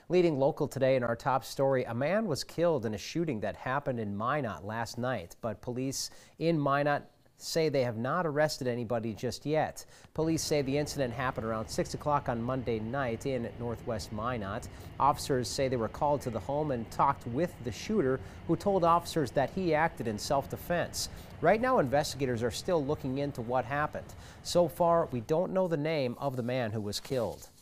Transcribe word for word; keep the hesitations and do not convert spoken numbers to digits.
Leading local today in our top story, a man was killed in a shooting that happened in Minot last night, but police in Minot say they have not arrested anybody just yet. Police say the incident happened around six o'clock on Monday night in northwest Minot. Officers say they were called to the home and talked with the shooter, who told officers that he acted in self-defense. Right now, investigators are still looking into what happened. So far, we don't know the name of the man who was killed.